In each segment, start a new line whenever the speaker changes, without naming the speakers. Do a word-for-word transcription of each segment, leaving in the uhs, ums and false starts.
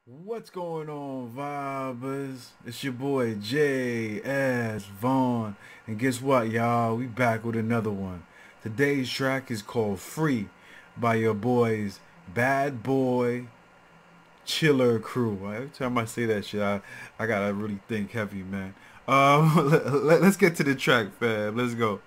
What's going on, vibers? It's your boy J S Vaughn, and guess what, y'all? We back with another one. Today's track is called Free by your boys Bad Boy Chiller Crew. Every time I say that shit, I, I gotta really think heavy, man. Um, let, let, let's get to the track, fam. Let's go.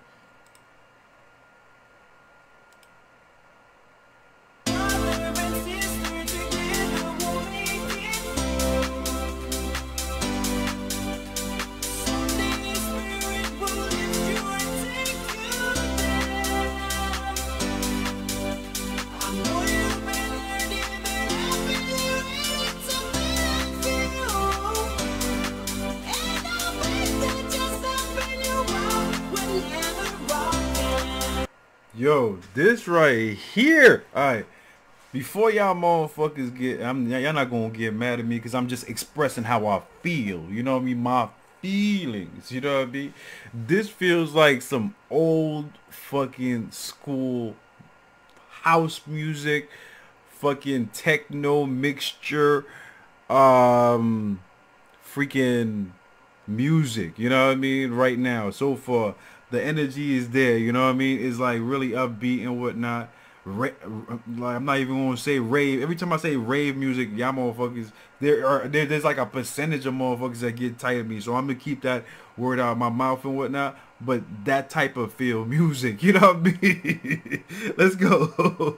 Yo, this right here. Alright, before y'all motherfuckers get, I'm y'all not gonna get mad at me because I'm just expressing how I feel. You know what I mean? My feelings. You know what I mean? This feels like some old fucking school house music, fucking techno mixture, um, freaking music. You know what I mean? Right now, so far. The energy is there, you know what I mean? It's like really upbeat and whatnot. Ra like I'm not even gonna say rave. Every time I say rave music, y'all motherfuckers, there are there, there's like a percentage of motherfuckers that get tired of me. So I'm gonna keep that word out of my mouth and whatnot. But that type of feel music, you know what I mean? Let's go.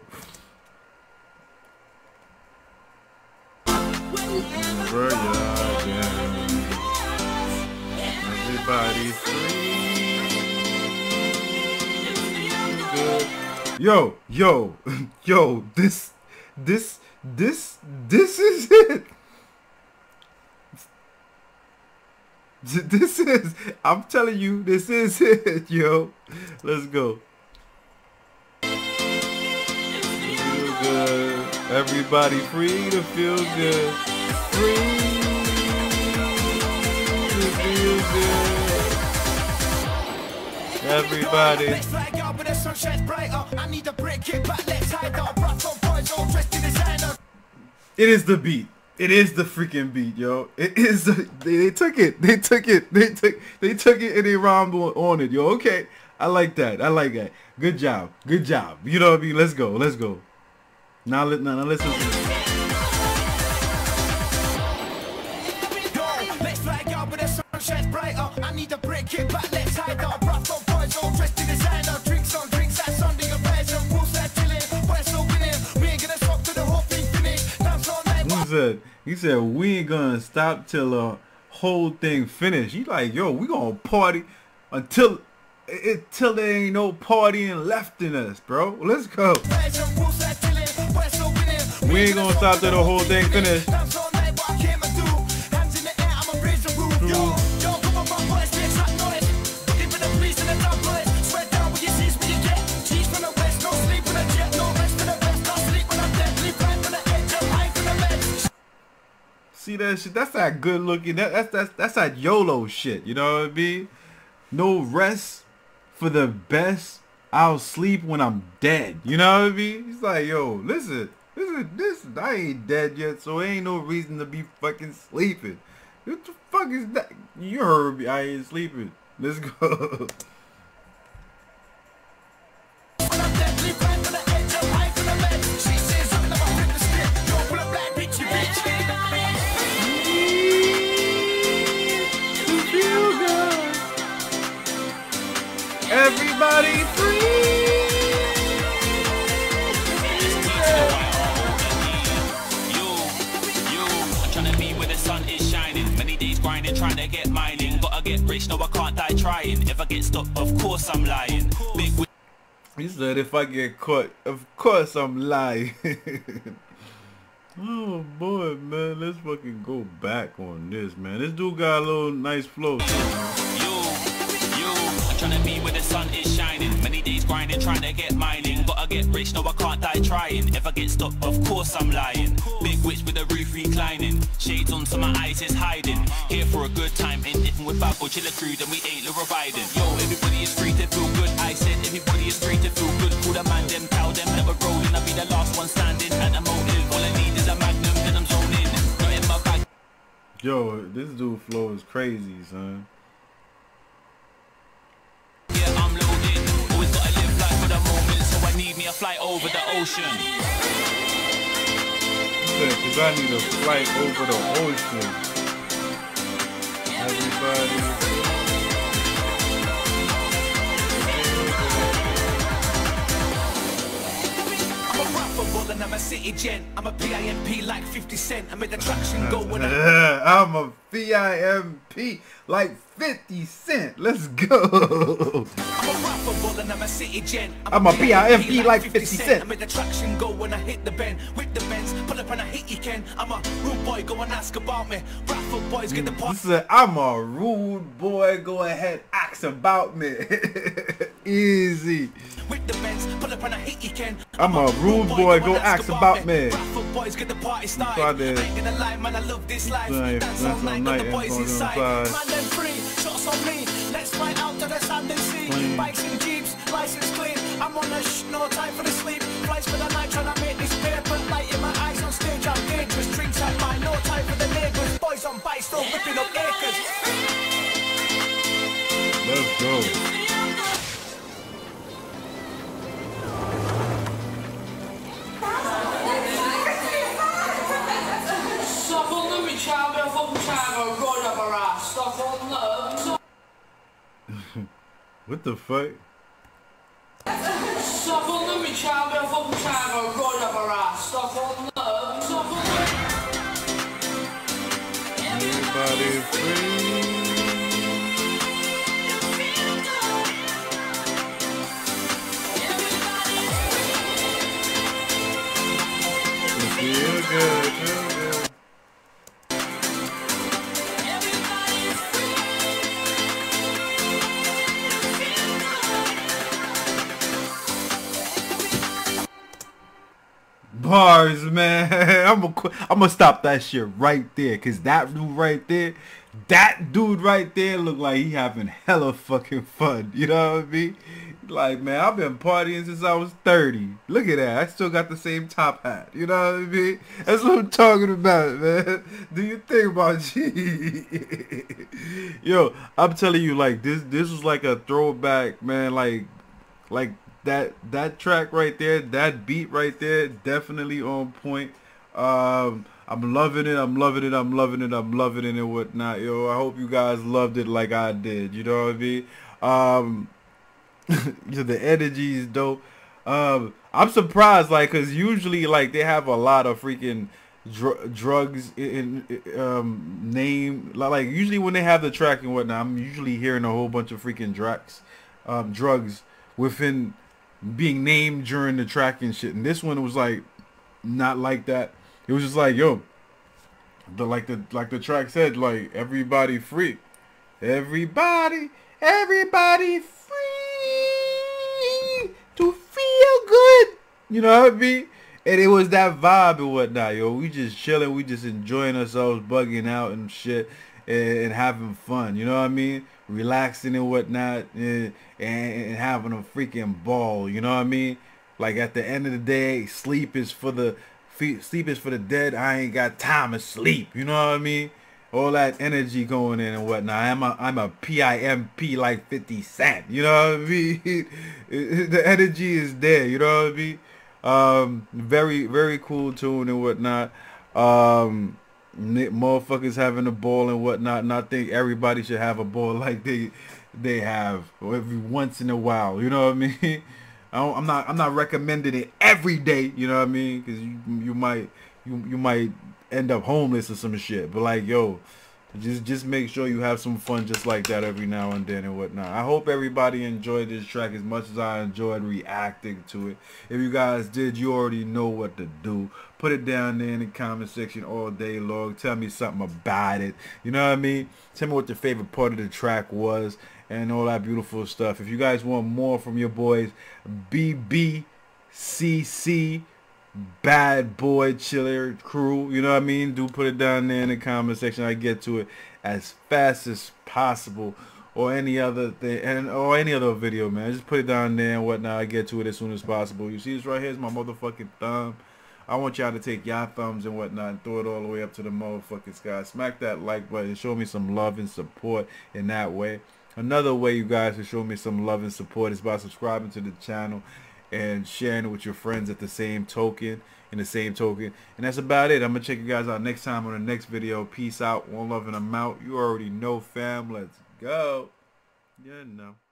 Everybody's free. Yo, yo, yo, this, this, this, this is it. This is, I'm telling you, this is it, yo. Let's go. Feel good. Everybody free to feel good. Free to feel good. Everybody. It is the beat. It is the freaking beat, yo. It is the, they, they took it. They took it. They took they took it and they rhymed on, on it, yo. Okay. I like that. I like that. Good job. Good job. You know what I mean? Let's go. Let's go. Now let now, now listen to this. I need to break it back, let's hide our Bradford boys all dressed in designer. Drinks on drinks, that's Sunday your beds and Poolside chillin. We're so winning, we ain't gonna stop till the whole thing finish. Dance all night. He said, he said, we ain't gonna stop till the whole thing finish. He like, yo, we gonna party until until there ain't no partying left in us, bro. Let's go. We ain't gonna stop till the whole thing finish. See that shit? That's that good looking. That, that's that's that's that YOLO shit. You know what I mean? No rest for the best. I'll sleep when I'm dead. You know what I mean? He's like, yo, listen, listen, this. I ain't dead yet, so ain't no reason to be fucking sleeping. What the fuck is that? You heard me. I ain't sleeping. Let's go. Everybody free.
You, you, I'm trying to be where the sun is shining. Many days grinding, trying to get mining. Gotta get rich, no I can't die trying. If I get stuck, of course I'm lying. Big.
He said, if I get caught, of course I'm lying. Oh boy, man, let's fucking go back on this, man. This dude got a little nice flow too, man.
Trying to be where the sun is shining. Many days grinding, trying to get mining. Gotta get rich, no I can't die trying. If I get stuck, of course I'm lying. Big witch with the roof reclining. Shades on so my eyes is hiding. Here for a good time, ain't different with Bad Boy Chiller Crew, then we ain't Laura Biden. Yo, everybody is free to feel good. I said everybody is free to feel good. Call the man, them, tell them that we're rolling. I'll be the last one standing. And the motive, all I need is a magnum, then I'm zoning. Not
Yo, this dude flow is crazy, son.
Yeah, I'm loaded. Always gotta live life for the moment, so I need me a flight over the ocean.
Cause I need a flight over the ocean. Everybody.
I'm a city gent, I'm a P I M P like fifty cent. I made the traction go when I...
I'm a P I M P like fifty cent. Let's go.
I'm a rapper, and I'm a city gent.
I'm a P I M P like fifty cent.
I made the traction go when I hit the bend. With the bends, pull up and I hit you can. I'm a rude boy, go and ask about me. Bradford boys get the part.
This is a, I'm a rude boy, go ahead, ask about me. Easy.
With the bends, pull up and I hit you can.
I'm a rude boy, go ask about me.
Bradford boys get the party started. I ain't gonna lie, man, I love this life. Dance all night, got the boys inside. Man, them free, shots on me. Let's fly out to the sand and sea. Bikes and jeeps, license clean. I'm on a shh, no time for the sleep. Flights for the night, trying to make this paper. Light in my eyes on stage, I'm dangerous. Drinks at mine, no time for the neighbors. Boys on bikes, still whipping up acres.
Let's go. What the fuck? Everybody free. Feel good, feel good. Bars, man. I'm gonna I'm gonna stop that shit right there, cause that dude right there, that dude right there look like he having hella fucking fun. You know what I mean? Like, man, I've been partying since I was thirty. Look at that. I still got the same top hat. You know what I mean? That's what I'm talking about, man. Do you think about G? Yo, I'm telling you, like, this this was like a throwback, man. Like, like that that track right there, that beat right there, definitely on point. Um, I'm loving it. I'm loving it. I'm loving it. I'm loving it and whatnot. Yo, I hope you guys loved it like I did. You know what I mean? Um. The energy is dope. Um, I'm surprised, like, cause usually, like, they have a lot of freaking dr drugs in, in um name. Like, usually when they have the track and whatnot, I'm usually hearing a whole bunch of freaking drugs, um, drugs within being named during the track and shit. And this one was like not like that. It was just like, yo, the like the like the track said, like, everybody free, everybody, everybody free. To feel good, you know what I mean? And it was that vibe and whatnot, yo. We just chilling, we just enjoying ourselves, bugging out and shit, and, and having fun, you know what I mean? Relaxing and whatnot, and, and having a freaking ball, you know what I mean? Like, at the end of the day, sleep is for the sleep is for the dead. I ain't got time to sleep, you know what I mean? All that energy going in and whatnot. I'm a I'm a P I M P like fifty cent. You know what I mean? The energy is there. You know what I mean? Um, very very cool tune and whatnot. Um, motherfuckers having a ball and whatnot. And I think everybody should have a ball like they they have every once in a while. You know what I mean? I don't, I'm not I'm not recommending it every day. You know what I mean? Because you you might you you might. end up homeless or some shit. But like, yo, just just make sure you have some fun just like that every now and then and whatnot. I hope everybody enjoyed this track as much as I enjoyed reacting to it. If you guys did, you already know what to do. Put it down there in the comment section all day long. Tell me something about it. You know what I mean? Tell me what your favorite part of the track was and all that beautiful stuff. If you guys want more from your boys, B B C C Bad Boy Chiller Crew, you know what I mean? Do put it down there in the comment section. I get to it as fast as possible, or any other thing, and or any other video, man. Just put it down there and whatnot. I get to it as soon as possible. You see this right here is my motherfucking thumb. I want y'all to take y'all thumbs and whatnot and throw it all the way up to the motherfucking sky. Smack that like button. Show me some love and support in that way. Another way you guys can show me some love and support is by subscribing to the channel and sharing it with your friends at the same token. In the same token. And that's about it. I'm going to check you guys out next time on the next video. Peace out. One love and I'm out. You already know, fam. Let's go. You know.